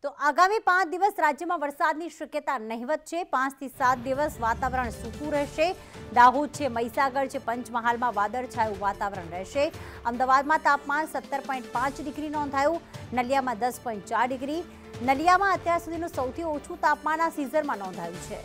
તો આગામી 5 દિવસ રાજ્યમાં વરસાદની શક્યતા નહિવત છે। 5 થી 7 દિવસ વાતાવરણ સૂકું રહેશે। દાહોદ છે, મહીસાગર છે, પંચમહાલમાં વાદળછાયું વાતાવરણ રહેશે। અમદાવાદમાં તાપમાન 17.5 ડિગ્રી નોંધાયું। નલિયામાં 10.4 ડિગ્રી। નલિયામાં અત્યાર સુધીનું સૌથી ઓછું તાપમાન આ સિઝનમાં નોંધાયું છે।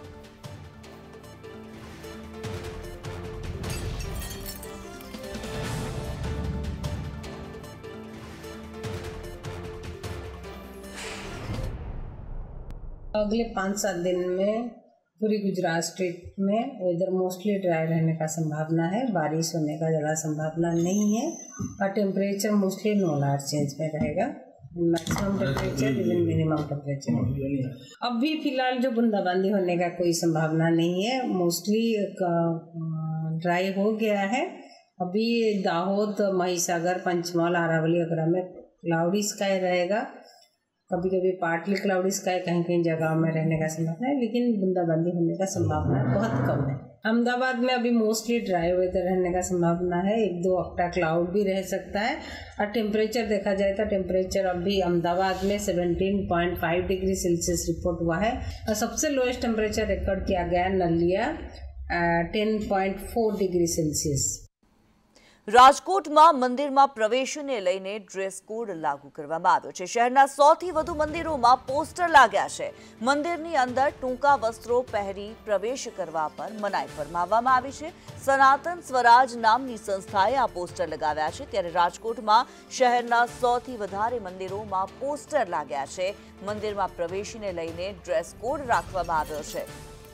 अगले 5-7 दिन में पूरी गुजरात स्टेट में वेदर मोस्टली ड्राई रहने का संभावना है। बारिश होने का ज़्यादा संभावना नहीं है और temperature mostly no large change में रहेगा। Maximum temperature even minimum temperature अभी फिलहाल जो बूंदाबांदी होने का कोई संभावना नहीं है। मोस्टली ड्राई हो गया है। अभी दाहोद, महीसागर, पंचमहाल, अरावली वगैरह में क्लाउडी स्काई रहेगा। कभी कभी पार्टली क्लाउडी स्काई कहीं कहीं जगह में रहने का संभावना है, लेकिन बूंदाबांदी होने का संभावना बहुत कम है। अहमदाबाद में अभी मोस्टली ड्राई वेदर रहने का संभावना है। 1-2 हफ्ता क्लाउड भी रह सकता है। और टेम्परेचर देखा जाए तो टेम्परेचर अभी अहमदाबाद में 17.5 डिग्री सेल्सियस रिपोर्ट हुआ है और सबसे लोएस्ट टेम्परेचर रिकॉर्ड किया गया नलिया 10.4 डिग्री सेल्सियस। રાજકોટમાં મંદિરમાં પ્રવેશને લઈને ડ્રેસ કોડ લાગુ કરવામાં આવ્યો છે। શહેરના 100થી વધુ મંદિરોમાં પોસ્ટર લાગ્યા છે। મંદિરની અંદર ટૂંકા વસ્ત્રો પહેરી પ્રવેશ કરવા પર મનાઈ ફરમાવવામાં આવી છે। સનાતન સ્વરાજ નામની સંસ્થાએ આ પોસ્ટર લગાવ્યા છે। ત્યારે રાજકોટમાં શહેરના 100થી વધારે મંદિરોમાં પોસ્ટર લાગ્યા છે। મંદિરમાં પ્રવેશને લઈને ડ્રેસ કોડ રાખવામાં આવ્યો છે।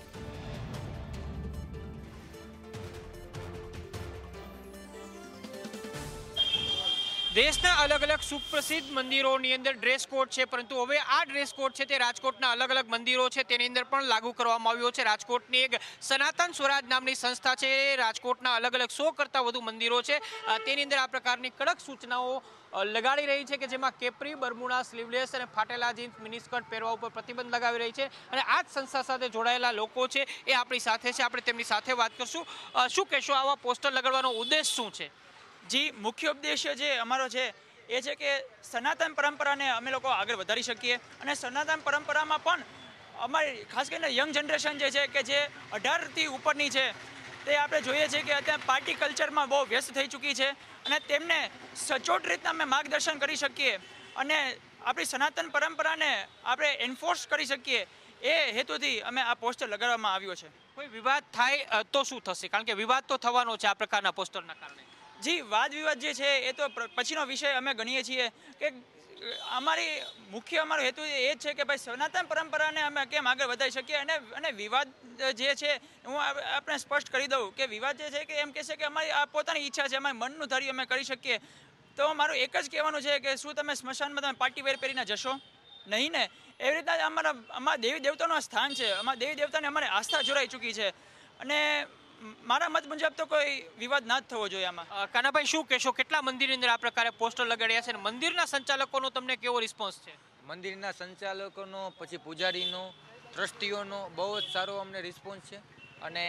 देशना अलग अलग सुप्रसिद्ध मंदिरों ની અંદર ડ્રેસ કોડ છે, પરંતુ હવે આ ડ્રેસ કોડ છે તે રાજકોટના અલગ અલગ મંદિરો છે તેની અંદર પણ લાગુ કરવામાં આવ્યો છે। રાજકોટની એક સનાતન સ્વરાજ નામની સંસ્થા છે। રાજકોટના અલગ અલગ 100 કરતા વધુ મંદિરો છે તેની અંદર આ પ્રકારની કડક સૂચનાઓ લગાડી રહી છે કે જેમાં કેપરી, બરમુડા, સ્લીવલેસ અને ફાટેલા જીન્સ, મિનિસ્કર્ટ પહેરવા ઉપર પ્રતિબંધ લગાવી રહી છે। અને આ જ સંસ્થા સાથે જોડાયેલા લોકો છે એ આપણી સાથે છે। આપણે તેમની સાથે વાત કરશું। શું કહેશો, આવા પોસ્ટર લગાડવાનો ઉદ્દેશ શું છે? जी, मुख्य उद्देश्य जे अमारो छे ए छे के सनातन परंपरा ने अमे लोग आगे वधारी शकीए अने सनातन परंपरा में पण अमारी खास करीने यंग जनरेशन जे छे के जे 18 थी उपरनी छे ते आपणे जोईए छे के अत्यारे पार्टी कल्चर में बहु व्यस्त थई चूकी छे अने तेमने सचोट रीतना अमे मार्गदर्शन करी शकीए अने आपणी सनातन परंपरा ने आपणे एनफोर्स करी शकीए ए हेतुथी अमे आ पोस्टर लगाडवामां आव्यो छे। कोई विवाद थाय तो शुं थशे? कारण के विवाद तो थवानो छे आ प्रकारना पोस्टरना कारणे। जी, वाद विवाद जे छे ए तो पछीनो विषय अमे गणीए छीए के अमारी मुख्य अमारो हेतु ए छे के भाई सनातन परंपरा ने अमे केम आगे वधाई शकीए अने विवाद जे छे हूँ आपणे स्पष्ट करी दऊं के विवाद जे छे के एम कहेशे के अमारी आ पोतानी इच्छा छे, अमारी मननुं धार्યું अमे करी शकीए। तो मारुं एक ज कहेवानुं छे के शुं तमे स्मशाનમાં તમે પાર્ટી વેર પહેરીને જશો? નહીં ને। એવી રીતના અમારા દેવી દેવતાનું સ્થાન છે, અમારા દેવી દેવતાને અમારી આસ્થા જોડાઈ ચૂકી છે અને મારા મત મુજબ તો કોઈ વિવાદ ના થવો જોઈએ આમાં। કાનાભાઈ, શું કહેશો, કેટલા મંદિરની અંદર આ પ્રકારે પોસ્ટર લગાડ્યા છે અને મંદિરના સંચાલકોનો તમને કેવો રિસ્પોન્સ છે? મંદિરના સંચાલકોનો, પછી પૂજારીનો, ટ્રસ્ટીઓનો બહુ જ સારો અમને રિસ્પોન્સ છે અને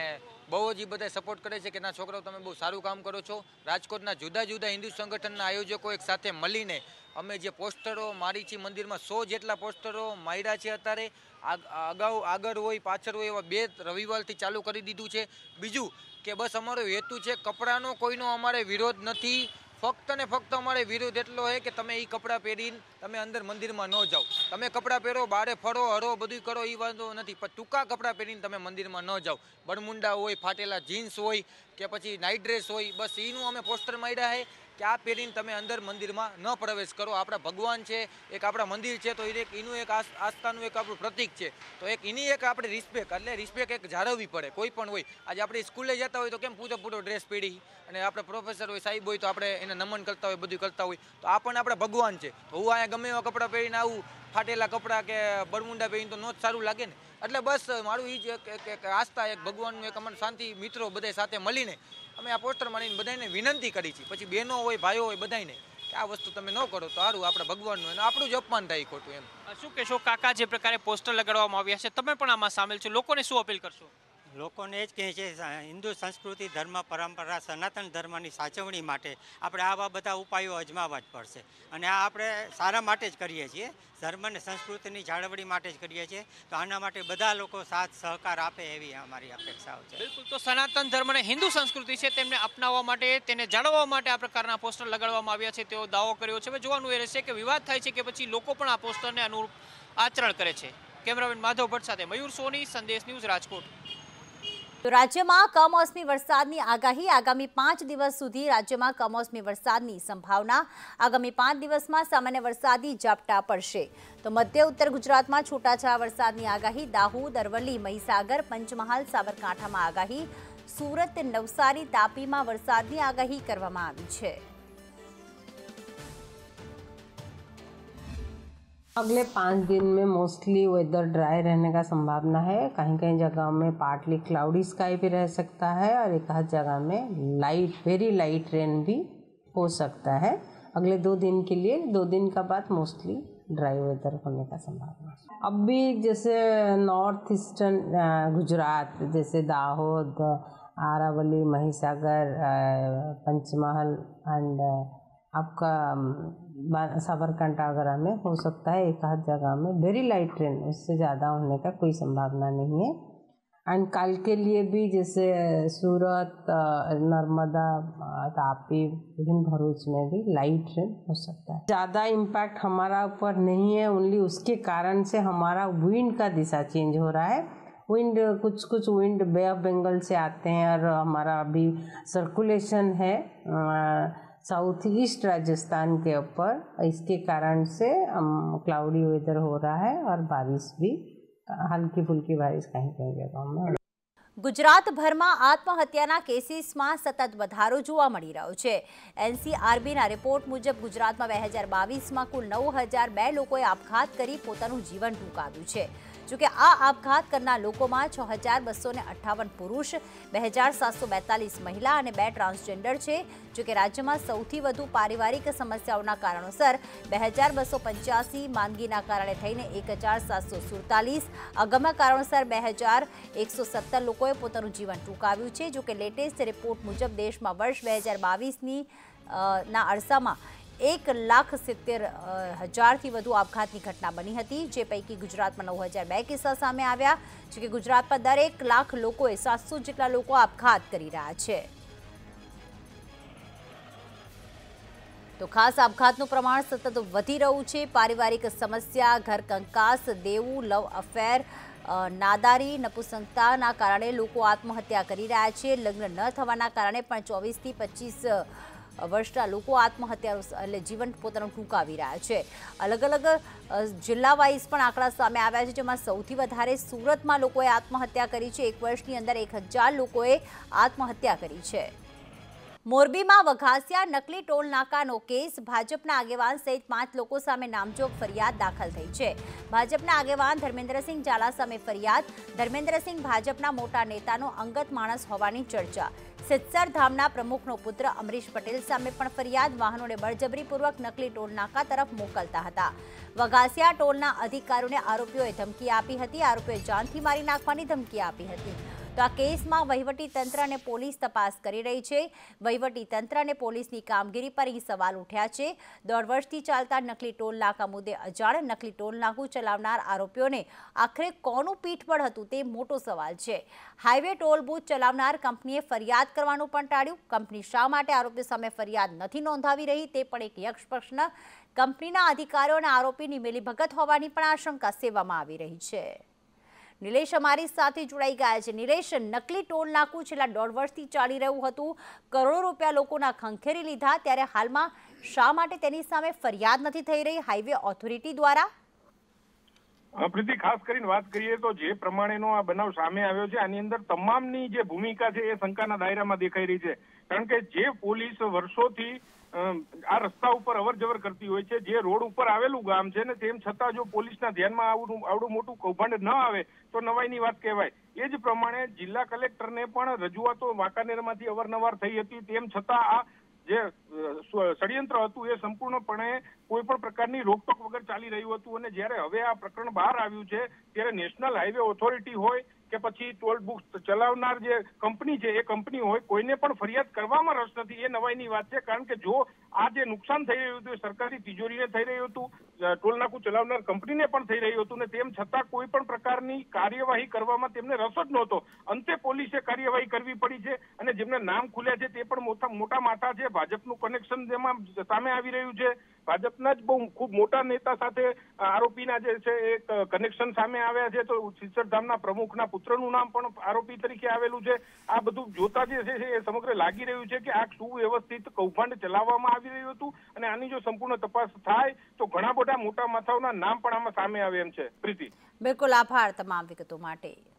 બહુ જ એ બધા સપોર્ટ કરે છે કે ના છોકરાઓ તમે બહુ સારું કામ કરો છો। રાજકોટના જુદા જુદા હિન્દુ સંગઠનના આયોજકો એક સાથે મળીને અમે જે પોસ્ટરો મારી છે મંદિરમાં 100 જેટલા પોસ્ટરો માર્યા છે। અત્યારે અગાઉ આગળ હોય પાછળ હોય એવા 2 રવિવારથી ચાલુ કરી દીધું છે। બીજું કે બસ અમારો હેતુ છે કપડાનો કોઈનો અમારે વિરોધ નથી, ફક્ત ને ફક્ત અમારે વિરોધ એટલો છે કે તમે એ કપડાં પહેરીને તમે અંદર મંદિરમાં ન જાઓ। તમે કપડાં પહેરો, બારે ફરો હરો બધું કરો એ વાંધો નથી, પણ ટૂંકા કપડાં પહેરીને તમે મંદિરમાં ન જાઓ। બરમુંડા હોય, ફાટેલા જીન્સ હોય કે પછી નાઇટ ડ્રેસ હોય, બસ એનું અમે પોસ્ટર માર્યા છે કે આ પહેરીને તમે અંદર મંદિરમાં ન પ્રવેશ કરો। આપણા ભગવાન છે, એક આપણા મંદિર છે, તો એનું એક આસ્થાનું એક આપણું પ્રતીક છે, તો એક એની એક આપણે રિસ્પેક્ટ એટલે રિસ્પેક્ટ એક જાળવવી પડે। કોઈ પણ હોય, આજે આપણે સ્કૂલે જતા હોય તો કેમ પૂરો ડ્રેસ પહેરી અને આપણે પ્રોફેસર હોય, સાહેબ હોય તો આપણે એને નમન કરતા હોય, બધું કરતા હોય, તો આ પણ આપણા ભગવાન છે। તો હું અહીંયા ગમે એવા કપડાં પહેરીને આવું, ફાટેલા કપડાં કે બરમુંડા પહેરીને તો ન જ સારું લાગે ને। એટલે બસ મારું એ જ એક આસ્થા, એક ભગવાનનું એક અમને શાંતિ મિત્રો બધા સાથે મળીને અમે આ પોસ્ટર મારીને બધાને વિનંતી કરી છે, પછી બહેનો હોય, ભાઈઓ હોય, બધાને કે આ વસ્તુ તમે ન કરો તો સારું, આપણા ભગવાનનું અને આપણું જ અપમાન થાય ખોટું એમ। શું કહેશો કાકા, જે પ્રકારે પોસ્ટર લગાડવામાં આવ્યા છે તમે પણ આમાં સામેલ છો, લોકોને શું અપીલ કરશો? લોકોને જ કહે છે હિન્દુ સંસ્કૃતિ ધર્મ પરંપરા સનાતન ધર્મની સાચવણી માટે આપણે આવા બધા ઉપાયો અજમાવવા જ પડશે અને આ આપણે સારા માટે જ કરીએ છીએ, ધર્મ અને સંસ્કૃતિની જાળવણી માટે જ કરીએ છીએ. તો આના માટે બધા લોકો સાથ સહકાર આપે એવી અમારી અપેક્ષાઓ છે. બિલકુલ, તો સનાતન ધર્મ અને હિન્દુ સંસ્કૃતિ છે તેમને અપનાવવા માટે, તેને જાળવવા માટે આ પ્રકારના પોસ્ટર લગાડવામાં આવ્યા છે તેવો દાવો કર્યો છે. હવે જોવાનું એ રહેશે કે વિવાદ થાય છે કે પછી લોકો પણ આ પોસ્ટરને અનુરૂપ આચરણ કરે છે. કેમેરામેન માધવ ભટ્ટ સાથે મયુર સોની, સંદેશ ન્યૂઝ, રાજકોટ. તો રાજ્યમાં કમોસમી વરસાદની આગાહી. આગામી 5 દિવસ સુધી રાજ્યમાં કમોસમી વરસાદની સંભાવના. આગામી 5 દિવસમાં સામાન્ય વરસાદી ઝાપટા પડશે. તો મધ્ય ઉત્તર ગુજરાતમાં છૂટાછવાયા વરસાદની આગાહી. દાહોદ, અરવલ્લી, મહીસાગર, પંચમહાલ, સાબરકાંઠામાં આગાહી. સુરત, નવસારી, તાપીમાં વરસાદની આગાહી કરવામાં આવી છે. अगले 5 दिन में मोस्टली वेदर ड्राई रहने का संभावना है. कहीं कहीं जगह में पार्टली क्लाउडी स्काई भी रह सकता है और एक आध जगह में वेरी लाइट रेन भी हो सकता है. अगले 2 दिन के लिए, 2 दिन का बाद मोस्टली ड्राई वेदर होने का संभावना है. अब भी जैसे नॉर्थ ईस्टर्न गुजरात, जैसे दाहोद, अरावली, महिसागर, पंचमहल एंड आपका साबरकांठा वगैरह में हो सकता है एक आध जगह में वेरी लाइट रेन, उससे ज़्यादा होने का कोई संभावना नहीं है. एंड कल के लिए भी जैसे सूरत, नर्मदा, तापी, विभिन्न भरूच में भी लाइट रेन हो सकता है. ज़्यादा इम्पैक्ट हमारा ऊपर नहीं है, ओनली उसके कारण से हमारा विंड का दिशा चेंज हो रहा है. विंड कुछ विंड बे ऑफ बंगाल से आते हैं और हमारा अभी सर्कुलेशन है साउथ ईस्ट राजस्थान के ऊपर, इसके कारण से क्लाउडी वेदर हो रहा है और बारिश भी हल्की फुल्की बारिश कहीं कहीं जगहों में. ગુજરાતભરમાં આત્મહત્યાના કેસીસમાં સતત વધારો જોવા મળી રહ્યો છે. એનસીઆરબીના રિપોર્ટ મુજબ ગુજરાતમાં 2022માં કુલ 9002 લોકોએ આપઘાત કરી પોતાનું જીવન ટૂંકાવ્યું છે. જોકે આ આપઘાત કરનાર લોકોમાં 6258 પુરુષ, 2742 મહિલા અને 2 ટ્રાન્સજેન્ડર છે. જોકે રાજ્યમાં સૌથી વધુ પારિવારિક સમસ્યાઓના કારણોસર 2285, માંદગીના કારણે થઈને 1747, અગમ્ય કારણોસર 2117 લોકોએ પોતાનું જીવન ટૂંકાવ્યું છે. જોકે લેટેસ્ટ રિપોર્ટ મુજબ દેશમાં વર્ષ 2022ની ના અરસામાં 1,70,000થી વધુ આપઘાતની ઘટના બની હતી, જે પૈકી ગુજરાતમાં 9002 કિસ્સા સામે આવ્યા. જોકે ગુજરાતમાં દરેક લાખ લોકોએ 700 જેટલા લોકો આપઘાત કરી રહ્યા છે. તો ખાસ આપઘાતનું પ્રમાણ સતત વધી રહ્યું છે. પારિવારિક સમસ્યા, ઘર કંકાસ, દેવું, લવ અફેર, નાદારી, નપુંસકતાના કારણે લોકો આત્મહત્યા કરી રહ્યા છે. લગ્ન ન થવાના કારણે પણ 24 થી 25 વર્ષના લોકો આત્મહત્યા એટલે જીવન પોતાનું ટૂંકાવી રહ્યા છે. અલગ અલગ જિલ્લા વાઇઝ પણ આંકડા સામે આવ્યા છે, જેમાં સૌથી વધારે સુરતમાં લોકોએ આત્મહત્યા કરી છે. 1 વર્ષની અંદર 1000 લોકોએ આત્મહત્યા કરી છે. મોરબીમાં વઘાસિયા નકલી ટોલ નાકાનો કેસ. ભાજપના આગેવાન સહિત 5 લોકો સામે નામજોગ ફરિયાદ દાખલ થઈ છે. ભાજપના આગેવાન ધર્મેન્દ્રસિંહ ઝાલા સામે ફરિયાદ. ધર્મેન્દ્રસિંહ ભાજપના મોટા નેતાનો અંગત માણસ હોવાની ચર્ચા. સિદ્ધસર ધામના પ્રમુખનો પુત્ર અમરીશ પટેલ સામે પણ ફરિયાદ. વાહનોને બળજબરીપૂર્વક નકલી ટોલ નાકા તરફ મોકલતા હતા. વઘાસિયા ટોલના અધિકારીઓને આરોપીઓએ ધમકી આપી હતી. આરોપીઓએ જાનથી મારી નાખવાની ધમકી આપી હતી. તો આ કેસમાં વહીવટીતંત્ર અને પોલીસ તપાસ કરી રહી છે. વહીવટીતંત્ર અને પોલીસની કામગીરી પર અહીં સવાલ ઉઠ્યા છે. 1.5 વર્ષથી ચાલતા નકલી ટોલ નાકા મુદ્દે અજાણ નકલી ટોલ નાકું ચલાવનાર આરોપીઓને આખરે કોનું પીઠબળ હતું તે મોટો સવાલ છે. હાઈવે ટોલ બૂથ ચલાવનાર કંપનીએ ફરિયાદ કરવાનું પણ ટાળ્યું. કંપની શા માટે આરોપીઓ સામે ફરિયાદ નથી નોંધાવી રહી તે પણ એક યક્ષ પ્રશ્ન. કંપનીના અધિકારીઓ અને આરોપીની મિલીભગત હોવાની પણ આશંકા સેવવામાં આવી રહી છે. નિલેશ અમારી સાથે જોડાઈ ગયા છે. નિલેશ, નકલી ટોલ નાકું છેલ્લા 1.5 વર્ષથી ચાલી રહ્યું હતું, કરોડો રૂપિયા લોકોના ખંખેરી લીધા, ત્યારે હાલમાં શા માટે તેની સામે ફરિયાદ નથી થઈ રહી હાઈવે ઓથોરિટી દ્વારા? પ્રીતિ, ખાસ કરીને વાત કરીએ તો જે પ્રમાણેનો આ બનાવ સામે આવ્યો છે, આની અંદર તમામની જે ભૂમિકા છે એ શંકાના દાયરામાં દેખાઈ રહી છે. કારણ કે જે પોલીસ વર્ષોથી આ રસ્તા ઉપર અવર જવર કરતી હોય છે, જે રોડ ઉપર આવેલું ગામ છે ને, તેમ છતાં જો પોલીસના ધ્યાનમાં આવડું મોટું કૌભાંડ ન આવે તો નવાઈની વાત કહેવાય. એ જ પ્રમાણે જિલ્લા કલેક્ટરને પણ રજૂઆતો વાંકાનેરમાંથી અવારનવાર થઈ હતી, તેમ છતાં આ જે ષડયંત્ર હતું એ સંપૂર્ણપણે કોઈ પણ પ્રકારની રોકટોક વગર ચાલી રહ્યું હતું. અને જ્યારે હવે આ પ્રકરણ બહાર આવ્યું છે ત્યારે નેશનલ હાઈવે ઓથોરિટી હોય કે પછી ટોલ બુક ચલાવનાર જે કંપની છે એ કંપની હોય, કોઈને પણ ફરિયાદ કરવામાં રસ નથી. એ નવાઈની વાત છે, કારણ કે જો આ જે નુકસાન થઈ રહ્યું હતું એ સરકારી તિજોરીને થઈ રહ્યું હતું, ટોલ નાકું ચલાવનાર કંપનીને પણ થઈ રહ્યું હતું, ને તેમ છતાં કોઈ પણ પ્રકારની કાર્યવાહી કરવામાં તેમને રસ જ નહોતો. અંતે પોલીસે કાર્યવાહી કરવી પડી છે, અને જેમને નામ ખુલ્યા છે તે પણ મોટા માથા છે. ભાજપનું કનેક્શન જેમાં સામે આવી રહ્યું છે. ભાજપના જ બહુ ખૂબ મોટા નેતા સાથે આરોપીના જે છે એ કનેક્શન સામે આવ્યા છે. તો શિરસરધામના પ્રમુખના પુત્રનું નામ પણ આરોપી તરીકે આવેલું છે. આ બધું જોતા જે છે એ સમગ્ર લાગી રહ્યું છે કે આ સુવ્યવસ્થિત કૌભાંડ ચલાવવામાં આવી રહ્યું હતું, અને આની જો સંપૂર્ણ તપાસ થાય તો ઘણા બધા મોટા માથાઓના નામ પણ આમાં સામે આવે એમ છે. પ્રીતિ, બિલકુલ, આભાર તમામ વિગતો માટે.